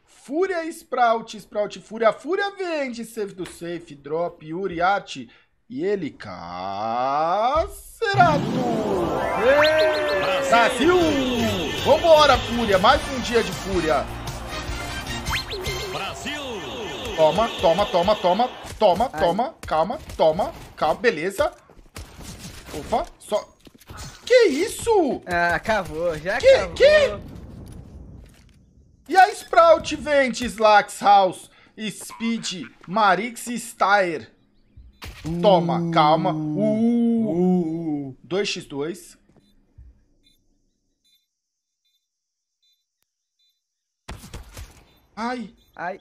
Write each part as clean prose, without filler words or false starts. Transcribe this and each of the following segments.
Fúria e Sprout. Sprout e Fúria. A Fúria vende. Save do safe. Drop. Yuri, Arte. E ele, Cacerato. Brasil! Vambora, Fúria. Mais um dia de Fúria. Brasil! Toma, toma, toma, toma. Toma, toma. Calma, toma. Calma, beleza. Opa, só... Que isso? Ah, acabou, já Que? acabou. Que? E a Sprout vende Slax House, Speed, Marix e Styr. Toma, calma. 2x2. Ai. Ai.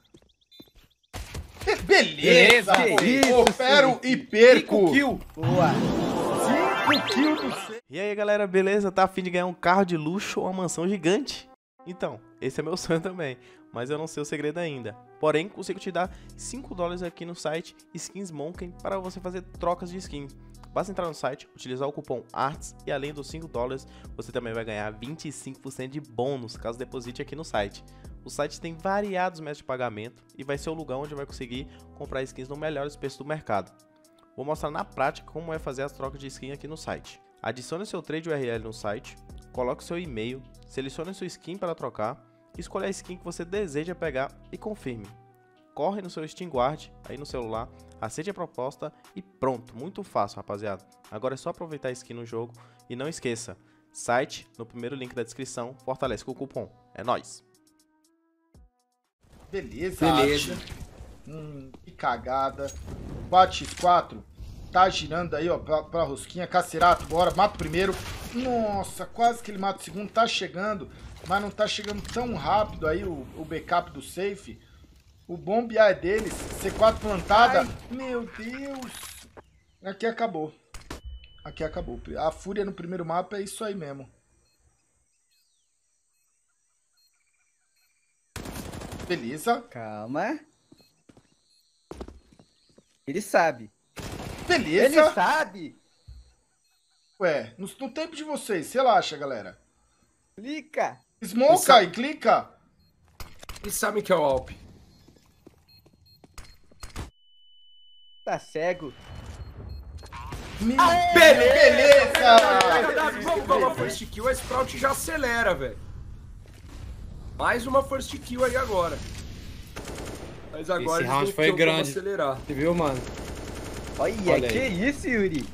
Beleza! Que isso, Opero e perco. 5 kills. Boa. 5 kills do C. E aí galera, beleza? Tá a fim de ganhar um carro de luxo ou uma mansão gigante? Então, esse é meu sonho também, mas eu não sei o segredo ainda. Porém, consigo te dar $5 aqui no site Skins Monkey para você fazer trocas de skin. Basta entrar no site, utilizar o cupom ARTS e além dos $5, você também vai ganhar 25% de bônus caso deposite aqui no site. O site tem variados métodos de pagamento e vai ser o lugar onde vai conseguir comprar skins no melhores preços do mercado. Vou mostrar na prática como é fazer as trocas de skin aqui no site. Adicione seu trade URL no site, coloque seu e-mail, selecione sua skin para trocar, escolha a skin que você deseja pegar e confirme. Corre no seu Steam Guard, aí no celular, aceite a proposta e pronto, muito fácil rapaziada. Agora é só aproveitar a skin no jogo e não esqueça, site no primeiro link da descrição, fortalece com o cupom, é nóis! Beleza. Beleza. Que cagada. 4x4. Tá girando aí, ó, pra rosquinha. Cacerato, bora. Mata o primeiro. Nossa, quase que ele mata o segundo. Tá chegando, mas não tá chegando tão rápido aí o backup do safe. O bombear é deles. C4 plantada. Ai. Meu Deus. Aqui acabou. Aqui acabou. A Fúria no primeiro mapa é isso aí mesmo. Beleza. Calma. Ele sabe. Beleza. Ele sabe. Ué, no tempo de vocês, relaxa, galera. Clica. Smoke aí, clica. Eles sabem que é o Alp. Tá cego. Beleza! Vamos dar uma first kill, a Sprout já acelera, velho. Mais uma first kill aí agora. Mas agora esse round foi grande. Acelerar. Você viu, mano? Olha Olha que aí. isso, Yuri.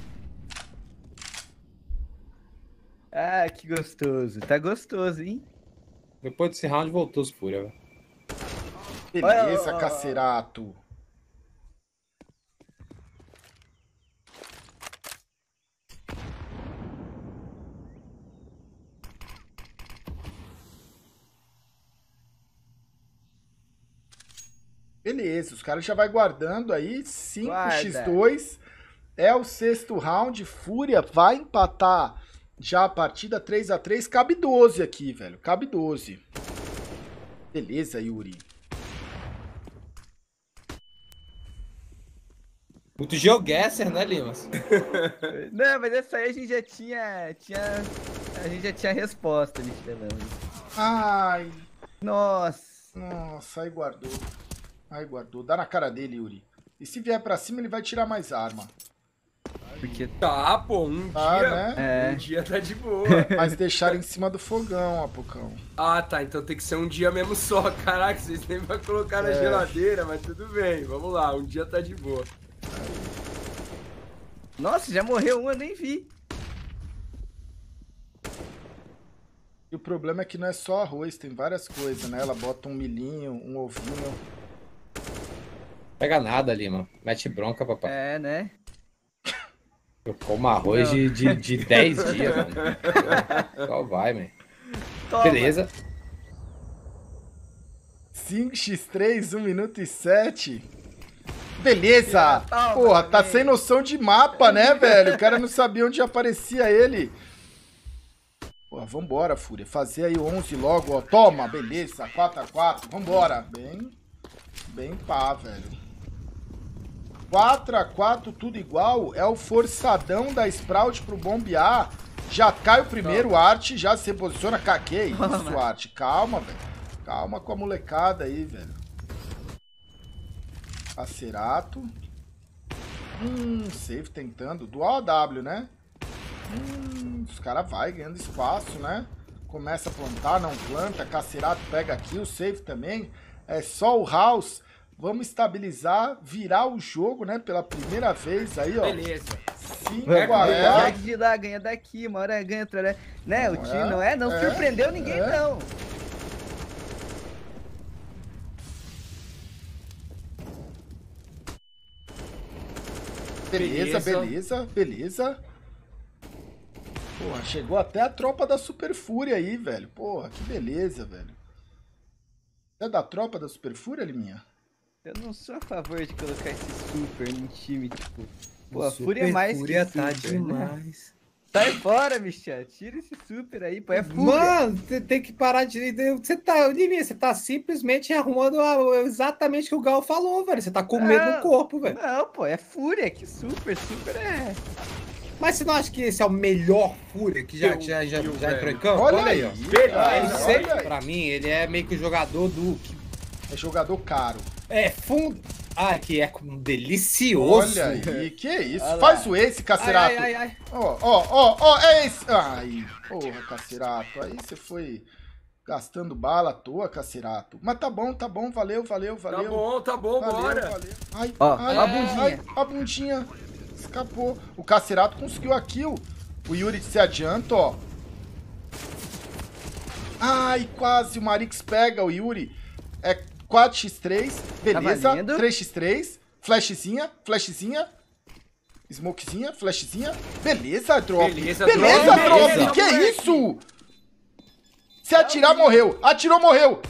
Ah, que gostoso. Tá gostoso, hein? Depois desse round voltou os Fúria, velho. Beleza, Cacerato. Beleza, os caras já vai guardando aí. 5x2. É o sexto round. Fúria vai empatar já a partida 3x3. Cabe 12 aqui, velho. Cabe 12. Beleza, Yuri. Muito geoguesser, né, Limas? Não, mas essa aí a gente já tinha... A gente já tinha resposta, bicho. Ai. Nossa. Nossa, aí guardou. Aí guardou. Dá na cara dele, Yuri. E se vier pra cima, ele vai tirar mais arma. Porque... Tá, pô, um dia, né? Um dia tá de boa. Mas deixaram em cima do fogão, Apocão. Ah, tá, então tem que ser um dia mesmo só. Caraca, vocês nem vão colocar na geladeira, mas tudo bem. Vamos lá, um dia tá de boa. Nossa, já morreu um, eu nem vi. E o problema é que não é só arroz, tem várias coisas, né? Ela bota um milhinho, um ovinho. Pega nada, Lima. Mete bronca, papai. É, né? Eu como arroz de 10 dias, mano. Só vai, man. Toma. Beleza. 5x3, 1 minuto e 7. Beleza! Toma, Porra, tá também. sem noção de mapa, né, velho? O cara não sabia onde aparecia ele. Porra, vambora, Fúria. Fazer aí o 11 logo, ó. Toma, beleza. 4x4. Vambora. Bem pá, velho. 4x4, tudo igual. É o forçadão da Sprout pro bombear. Já cai o primeiro, Arte já se posiciona. Que isso, Arte? Calma, velho. Calma com a molecada aí, velho. Cacerato. Save tentando. Dual AW, né? Os caras vai ganhando espaço, né? Começa a plantar, não planta. Cacerato pega aqui. O save também. É só o House. Vamos estabilizar, virar o jogo, né? Pela primeira vez aí, ó. Beleza. 5 a 0. Ganha de lá, ganha daqui, uma hora ganha outra, né? O time não surpreendeu ninguém, não. Beleza. Porra, chegou até a tropa da Super Fúria aí, velho. Porra, que beleza, velho. É da tropa da Super Fúria, Liminha? Eu não sou a favor de colocar esse Super no time, tipo... Pô, a Fúria é mais Fúria que Super, tá demais. Né? Sai fora, Michel. Tira esse Super aí, pô. É Fúria. Mano, você tem que parar de... Você tá simplesmente arrumando exatamente o que o Gal falou, velho. Você tá com medo no corpo, velho. Não, pô, é Fúria. Que Super é... Mas você não acha que esse é o melhor Fúria que já entrou em campo? Olha aí, ó. Pra mim, ele é meio que o jogador do... É jogador caro. É fundo... Ah, que é delicioso. Olha aí, que isso. Faz o ace, Cacerato. Ai. Ó, é esse. Ai, porra, Cacerato. Aí você foi gastando bala à toa, Cacerato. Mas tá bom, valeu. Tá bom, bora. Valeu. Ai, Ó, a bundinha. bundinha. A bundinha escapou. O Cacerato conseguiu a kill. O Yuri se adianta, ó. Ai, quase. O Marix pega o Yuri. É 4x3, beleza, 3x3, flashzinha, smokezinha, flashzinha, beleza, drop, beleza, drop, que isso? Se atirar, morreu, atirou, morreu,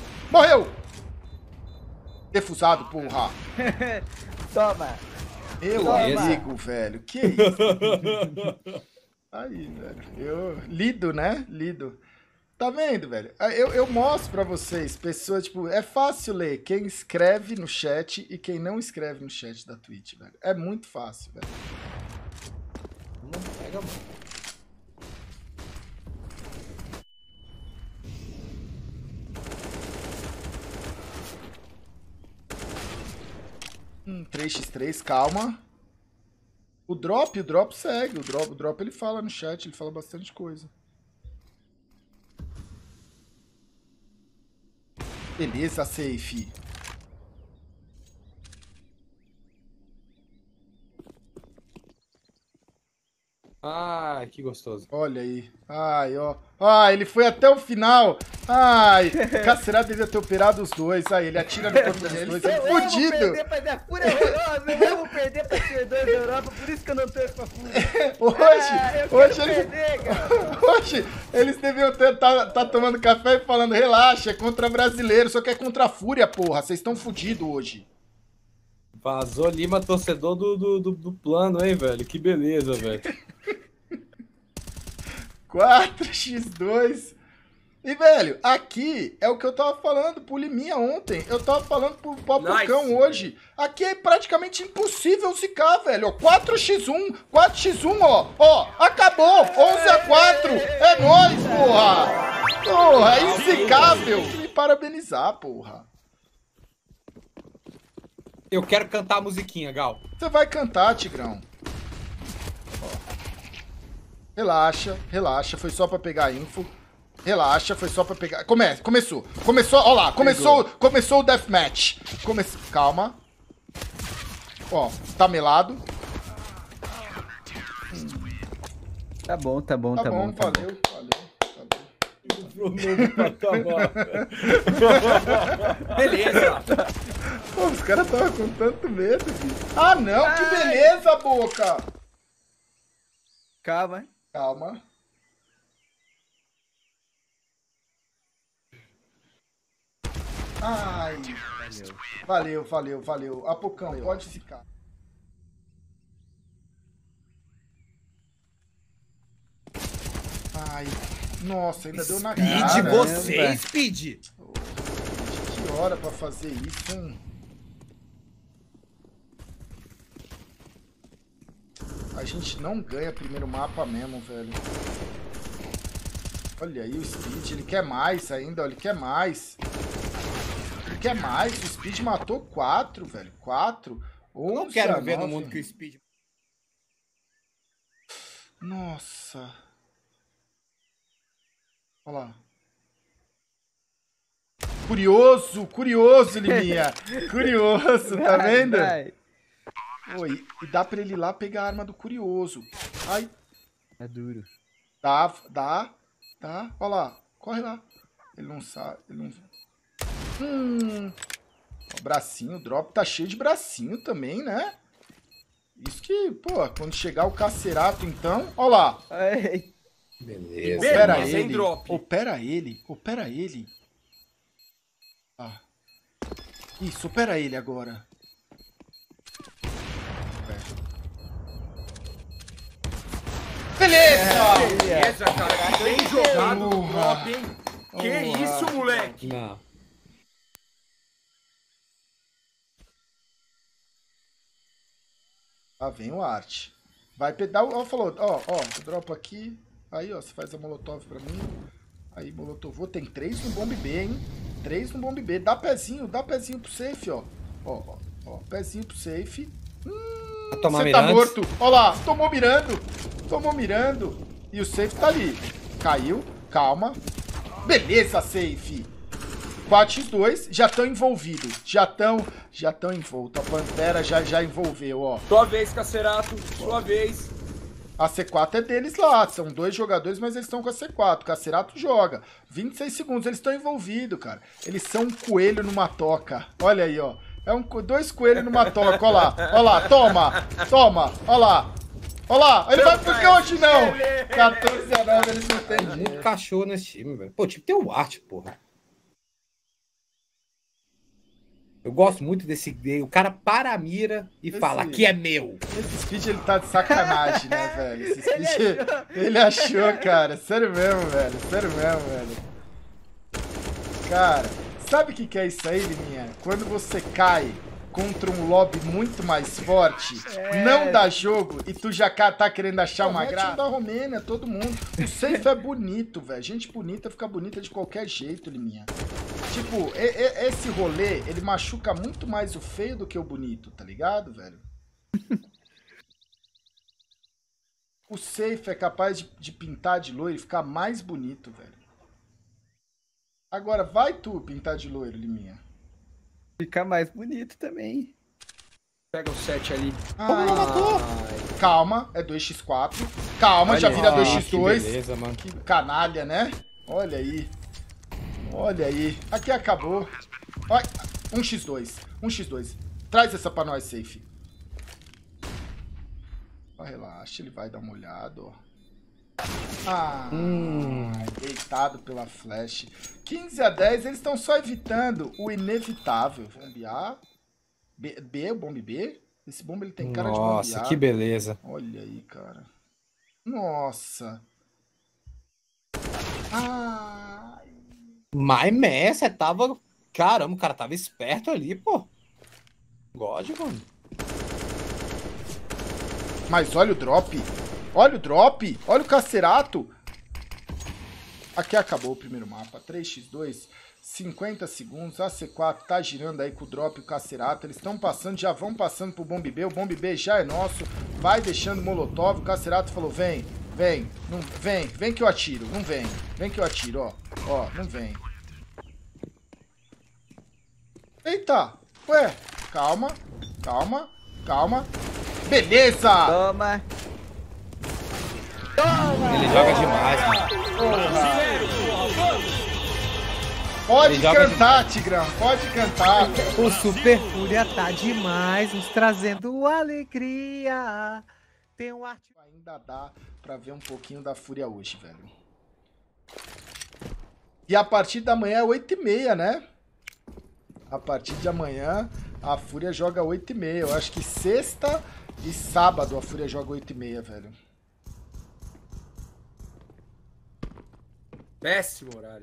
defusado, porra. Toma. Meu amigo, velho, que isso? Aí, velho, lido, né, Tá vendo, velho? Eu mostro pra vocês, pessoas, tipo, é fácil ler quem escreve no chat e quem não escreve no chat da Twitch, velho. É muito fácil, velho. Não pega, mano. 3x3, calma. O drop segue. O drop ele fala no chat, ele fala bastante coisa. Beleza, safe. Ai, que gostoso. Olha aí. Ai, ó. Ai, ele foi até o final. Ai, Cacerato devia ter operado os dois. Aí, ele atira no corpo dos dois. Ele é fudido. Eu vou perder pra dar Fúria horrorosa. Eu vou perder pra ser dois da Europa. Por isso que eu não torço pra Fúria. Hoje, eles deviam tá tomando café e falando, relaxa, é contra brasileiro, só que é contra a Fúria, porra. Vocês estão fudidos hoje. Vazou Lima, torcedor do plano, hein, velho? Que beleza, velho. 4x2. E, velho, aqui é o que eu tava falando pro Liminha ontem. Eu tava falando pro Papocão hoje. Aqui é praticamente impossível zicar, velho. Ó, 4x1, ó. Acabou. 11x4. É nóis, porra. Porra, é inzicável. Me parabenizar, porra. Eu quero cantar a musiquinha, Gal. Você vai cantar, Tigrão. Relaxa, foi só pra pegar info. Relaxa, foi só pra pegar... Começou, ó lá, começou o deathmatch. Calma. Ó, tá melado. Tá bom. Valeu. Beleza. Pô, os caras estavam com tanto medo, filho. Ah, não, que beleza, boca. Calma. Ai, valeu. Apocão, pode ficar. Ai, nossa, ainda deu na cara. Speed, você, Speed. Que hora pra fazer isso, hein? A gente não ganha primeiro mapa mesmo, velho. Olha aí o Speed, ele quer mais ainda, ó, ele quer mais. quer mais. O Speed matou 4, velho. 4. Eu não quero viver no mundo que o Speed... Nossa. Olha lá. Curioso, Liminha. Curioso, tá vendo? Oi, e dá pra ele ir lá pegar a arma do Curioso. Ai. É duro. Dá. Olha lá, corre lá. Ele não sabe, O bracinho, o drop tá cheio de bracinho também, né? Isso que, pô, quando chegar o Cacerato, então... Olha lá. Ai. Beleza. Opera ele. Ah. Isso, opera ele agora. Beleza! Beleza, cara. Bem jogado no drop, hein? Que isso, moleque? Não. Lá vem o Art. Vai pegar o... Ó, falou, ó, eu dropo aqui. Aí, ó, você faz a molotov pra mim. Aí, molotovou. Tem 3 no bomb B, hein? 3 no bomb B. Dá pezinho pro safe, ó. Ó, pezinho pro safe. Você tá morto. Ó lá, tomou mirando. E o safe tá ali. Caiu, calma. Beleza, safe. 4x2, já estão envolvidos. Já estão envoltos. A Pantera já envolveu, ó. Sua vez, Cacerato. Sua vez. A C4 é deles lá. São 2 jogadores, mas eles estão com a C4. O Cacerato joga. 26 segundos. Eles estão envolvidos, cara. Eles são um coelho numa toca. Olha aí, ó. É 2 coelhos numa toca. Ó lá. Toma. Ó lá. Ele vai porque hoje não. 14-9, eles não têm jeito. Muito cachorro nesse time, velho. Pô, tipo, tem o Art, porra. Eu gosto muito desse... O cara para a mira e fala, aqui é meu. Esse Speed, ele tá de sacanagem, né, velho? Esse Speed, ele achou, cara. Sério mesmo, velho. Cara, sabe o que é isso aí, Liminha? Quando você cai contra um lobby muito mais forte, não dá jogo e tu já tá querendo achar uma graça. Da Romênia, todo mundo. O safe é bonito, velho. Gente bonita fica bonita de qualquer jeito, Liminha. Tipo, esse rolê, ele machuca muito mais o feio do que o bonito, tá ligado, velho? O safe é capaz de pintar de loiro e ficar mais bonito, velho. Agora, vai tu pintar de loiro, Liminha. Fica mais bonito também. Pega o 7 ali. Calma, é 2x4. Calma, olha, já vira 2x2. Que beleza, mano. Que canalha, né? Olha aí. Aqui acabou. Olha, 1x2. Traz essa pra nós, safe. Relaxa, ele vai dar uma olhada, ó. Deitado pela flash. 15-10, eles estão só evitando o inevitável. Bombe A. B, o bombe B. Esse bombe ele tem cara de bombe A. Nossa, que beleza. Olha aí, cara. Nossa. Mas você tava... Caramba, o cara tava esperto ali, pô. God, mano. Mas olha o drop. Olha o Cacerato. Aqui acabou o primeiro mapa. 3x2, 50 segundos. A C4 tá girando aí com o drop e o Cacerato. Eles estão passando, já vão passando pro bombe B. O bombe B já é nosso. Vai deixando molotov. O Cacerato falou, vem que eu atiro. Não vem. Vem que eu atiro, ó. Ó, não vem. Eita. Ué, calma. Beleza. Toma. Ele joga demais, mano. Pode cantar, Tigrão. Pode cantar. O Super Fúria tá demais, nos trazendo alegria. Tem um arte... Ainda dá pra ver um pouquinho da Fúria hoje, velho. E a partir da manhã é 8h30, né? A partir de amanhã a Fúria joga 8h30. Eu acho que sexta e sábado a Fúria joga 8h30, velho. Péssimo horário.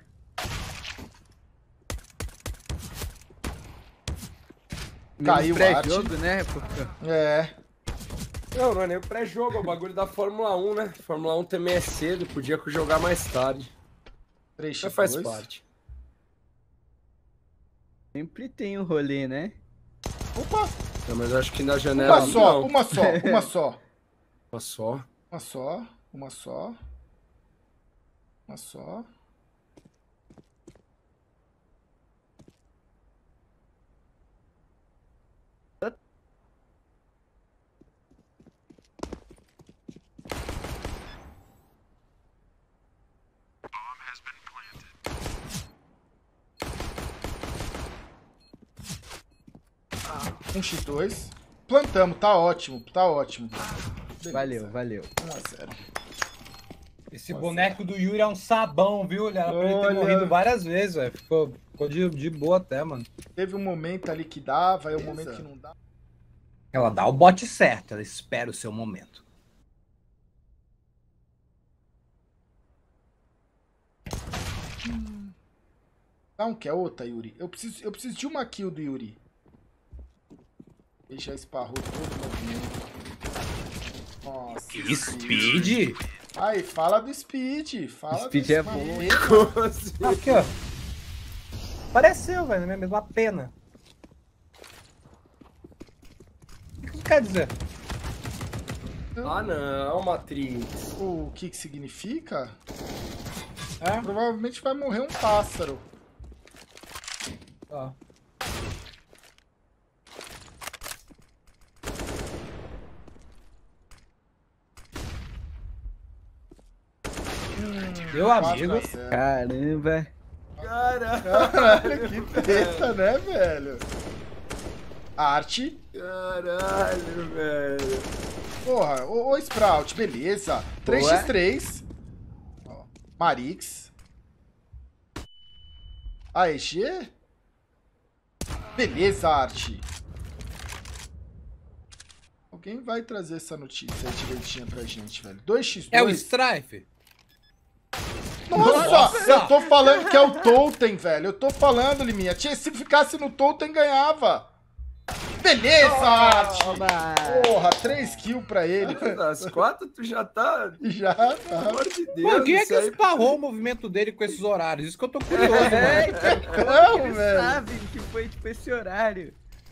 Caiu o pré-jogo, né? É. Não é nem o pré-jogo, é o bagulho da Fórmula 1, né? Fórmula 1 também é cedo, podia jogar mais tarde. 3x2. Mas faz parte. Sempre tem um rolê, né? Opa! Não, mas acho que na janela. Uma só, não. uma só, uma só. Uma só. Uma só, uma só. Uma só. Um x2. Plantamos, tá ótimo, tá ótimo. Beleza. Valeu, valeu. 1 a 0. Esse boneco do Yuri é um sabão, viu? Ele era pra ele ter Olha. morrido várias vezes, velho. Ficou de boa até, mano. Teve um momento ali que dava, aí um momento que não dá. Ela dá o bote certo, ela espera o seu momento. Não, quer outra, Yuri? Eu preciso de uma kill do Yuri. Ele já esparrou todo o movimento. Nossa. Que speed! Aí, fala do Speed. Fala Speed do é Speed. Como assim? Aqui, ó. Pareceu, velho, na mesma pena. O que isso quer dizer? Ah, não, Matrix. O que que significa? É? Provavelmente vai morrer um pássaro. Ó. Meu 4 amigo. a 0. Caramba. Caralho, que treta, né, velho? Arte. Caralho, velho. Porra, ô Sprout, beleza. 3x3. Ó, Marix. AEG. Beleza, Arte. Alguém vai trazer essa notícia aí direitinha pra gente, velho. 2x2. É o Strife? Nossa, eu tô falando que é o Totem, velho. Eu tô falando, Liminha. Se ficasse no Totem, ganhava. Beleza, Arte. Porra, 3 kills pra ele. Das 4, tu já tá. Já, Pelo tá. amor de Deus. Mano, quem é isso que aí- esparrou o movimento dele com esses horários? Isso que eu tô curioso, mano. Não, Eles velho. sabem que foi tipo esse horário.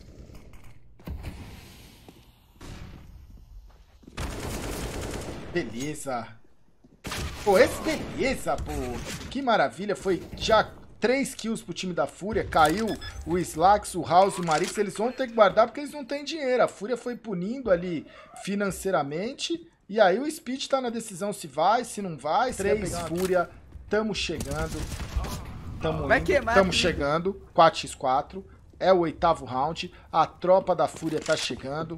Beleza. Pô, esse beleza, pô. Que maravilha. Foi já 3 kills pro time da Fúria. Caiu o Slax, o House e o Marix. Eles vão ter que guardar porque eles não têm dinheiro. A Fúria foi punindo ali financeiramente. E aí o Speed tá na decisão se vai, se não vai. 3 Fúria. Tamo chegando. Tamo Vai indo, queimar tamo tudo. chegando. 4x4. É o 8º round. A tropa da Fúria tá chegando.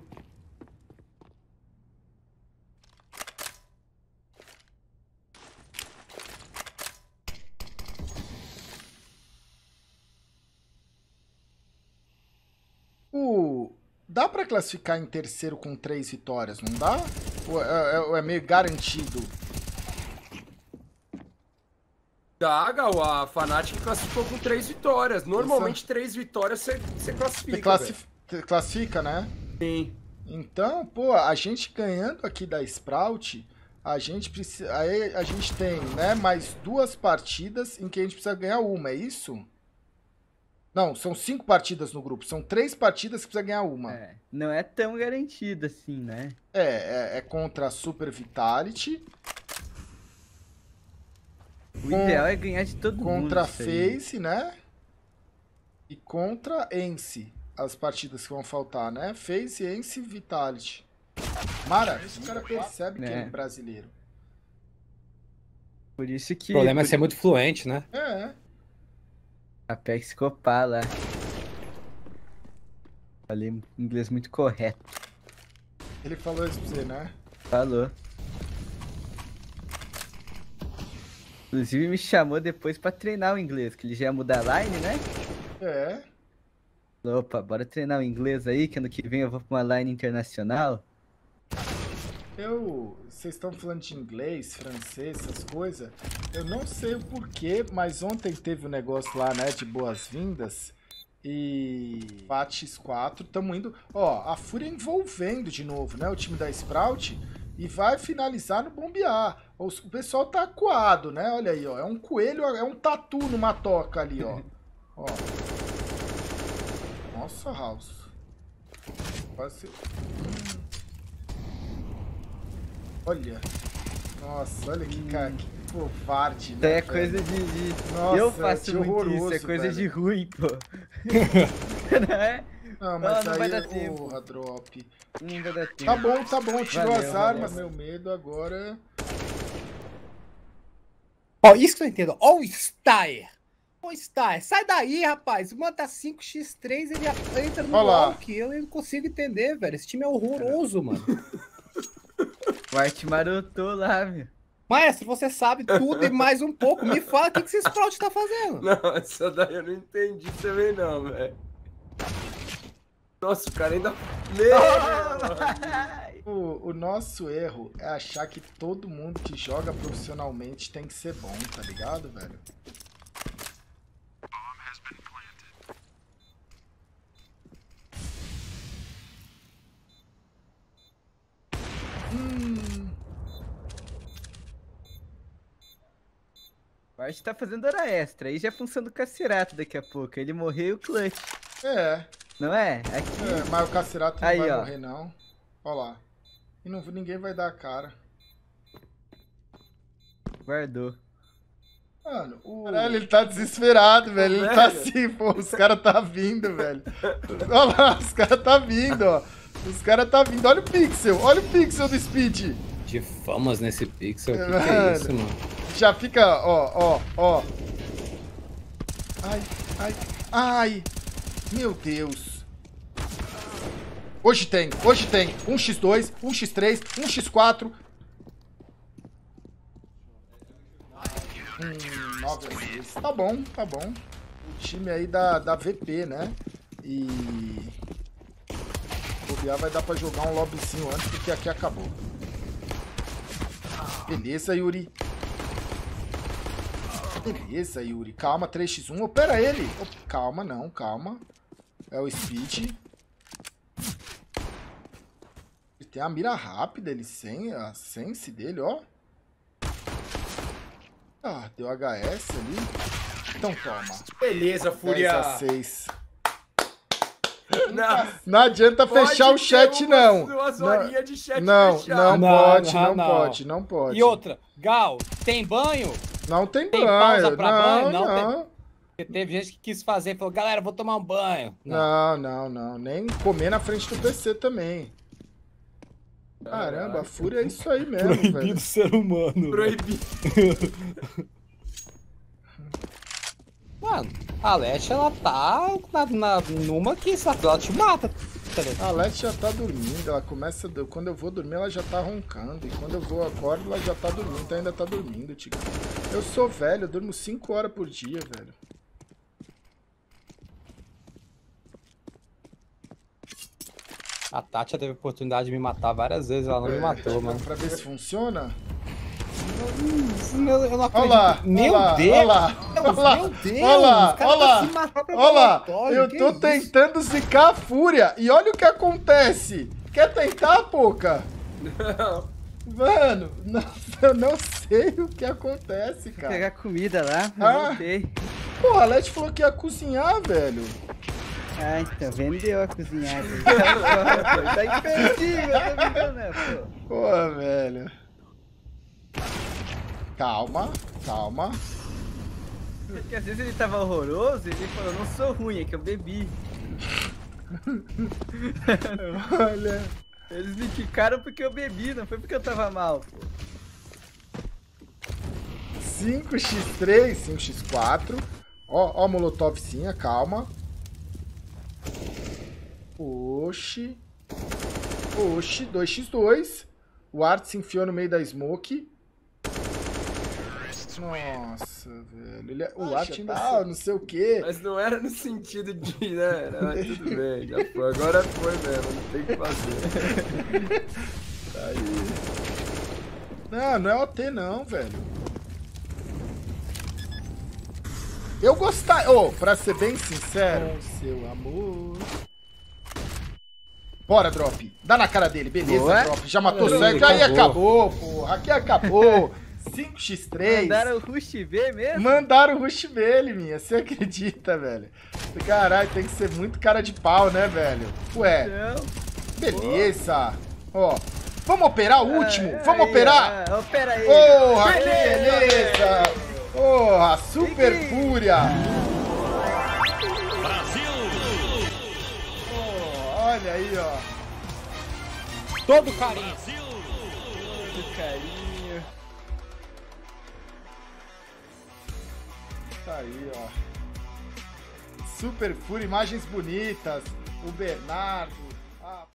Dá pra classificar em terceiro com 3 vitórias, não dá? Ou é meio garantido? Dá, Gal, a Fnatic classificou com 3 vitórias. Normalmente 3 vitórias você classifica. Você classifica, né? Sim. Então, pô, a gente ganhando aqui da Sprout, a gente precisa. Aí a gente tem, né, mais 2 partidas em que a gente precisa ganhar uma, é isso? Não, são 5 partidas no grupo. São 3 partidas que precisa ganhar uma. É, não é tão garantido assim, né? É contra a Super Vitality, O ideal é ganhar de todo mundo. contra a isso aí. FaZe, né? E contra Ence. As partidas que vão faltar, né? FaZe, Ence e Vitality. Maravilha. O cara percebe que ele é brasileiro. Por isso que O problema é ser muito fluente, né? É. Apex Copá lá. Falei inglês muito correto. Ele falou isso pra você, né? Falou. Inclusive me chamou depois pra treinar o inglês, que ele já ia mudar a line, né? É. Opa, bora treinar o inglês aí, que ano que vem eu vou pra uma line internacional. Vocês estão falando de inglês, francês, essas coisas. Eu não sei o porquê, mas ontem teve um negócio lá, né, de boas-vindas. E bate X4, tamo indo. Ó, a Fúria envolvendo de novo, né, o time da Sprout. E vai finalizar no bombear. O pessoal tá acuado, né? Olha aí, ó. É um coelho, é um tatu numa toca ali, ó. Ó. Nossa, House. Quase... Olha. Nossa, olha que cara, que covarde, Isso né, é velho? coisa de... Nossa, eu faço muito horroroso, isso, é coisa velho. de ruim, pô. Não é? Não, mas não aí, vai dar tempo. porra, drop. Não vai dar tempo. Tá bom, tirou Valeu, as valeu, armas, valeu. meu medo agora... Ó, isso que eu entendo. Ó o Stair. Ó o Stair. Sai daí, rapaz. O mano tá 5x3, ele entra no Ó lá. walk. Eu não consigo entender, velho. Esse time é horroroso, mano. O Art marotou lá, meu. Maestro, você sabe tudo e mais um pouco. Me fala o que esse Sprout tá fazendo. Não, essa daí eu não entendi também não, velho. Nossa, o cara ainda... O nosso erro é achar que todo mundo que joga profissionalmente tem que ser bom, tá ligado, velho? O Art tá fazendo hora extra. Aí já é função do Cacerato daqui a pouco. Ele morreu e o clutch. Não é? Aqui. Mas o Cacerato não Aí, vai ó. morrer, não. Ó lá. E não, ninguém vai dar a cara. Guardou. Mano, Caralho, ele tá desesperado, velho. Ele tá assim, pô. Os caras tá vindo, velho. Olha lá, os caras tá vindo, ó. Os caras tá vindo. Olha o pixel do Speed. De famas nesse pixel. O que Mano. é isso, mano? Já fica, ó. Ai. Meu Deus. Hoje tem. 1x2, 1x3, 1x4. 9x6. Tá bom. O time aí da VP, né? E... o bobear vai dar pra jogar um lobbyzinho antes, porque aqui acabou. Beleza, Yuri. Calma, 3x1. Opera ele. Calma, não, calma. É o Speed. Ele tem a mira rápida, ele sem a sense dele, ó. Ah, deu HS ali. Então toma. Beleza, Fúria. 10x6. Não, Não adianta fechar o chat, não. Umas horinhas de chat Não fechado. Não pode. E outra, Gal, tem banho? Não tem Tem banho. pausa pra banho? Não. Não. Porque teve gente que quis fazer, falou, galera, vou tomar um banho. Não. Nem comer na frente do PC também. Caramba, a Fúria é isso aí mesmo, velho. Proibido ser humano. Proibido. Mano, a Leste, ela tá numa que ela te mata. A Leti já tá dormindo, ela começa... Quando eu vou dormir, ela já tá roncando. E quando eu vou acordo, ela já tá dormindo. Então ainda tá dormindo, Tico. Eu sou velho, eu durmo 5 horas por dia, velho. A Tati já teve a oportunidade de me matar várias vezes, ela não me matou, mano. Pra ver se funciona. Eu não acredito. Olha lá, Meu olha lá, Deus! olha lá, Meu Deus! olha lá, os caras olha lá, tá se matando pra olha lá, laboratório, eu que tô isso? tentando zicar a Fúria e olha o que acontece. Quer tentar, Poca? Não. Mano, eu não sei o que acontece, Vou cara. pegar comida lá. Eu Ah. voltei. Porra, a Leti falou que ia cozinhar, velho. Ah, então vendeu a cozinhada. Tá imperdível, tá vendo, né, pô? Porra, velho. Calma. Porque às vezes ele tava horroroso e ele falou, não sou ruim, é que eu bebi. Olha. Eles me quicaram porque eu bebi, não foi porque eu tava mal, pô. 5x3, 5x4. Ó a molotovzinha, calma. Oxi, 2x2. O Art se enfiou no meio da smoke. Nossa, velho. O Art ainda tá, não sei o que. Mas não era no sentido de, né? Mas tudo bem, já foi. Agora foi mesmo, não tem o que fazer. Tá aí. Não é OT não, velho. Eu gostava... pra ser bem sincero... Seu amor... Bora, Drop. Dá na cara dele. Beleza, Boa. Drop. Já matou o Aí, cego. Aí acabou. acabou, porra. Aqui acabou. 5x3. Mandaram o Rush B mesmo? Mandaram o Rush B, Liminha. Você acredita, velho? Caralho, tem que ser muito cara de pau, né, velho? Ué. Não. Beleza. Ó. Vamos operar o último? Vamos operar? Opera aí. Porra, que beleza. Porra, super fúria. Brasil. Oh, olha aí, ó. Todo carinho. Todo carinho. Tá aí, ó. Super fúria, imagens bonitas. O Bernardo.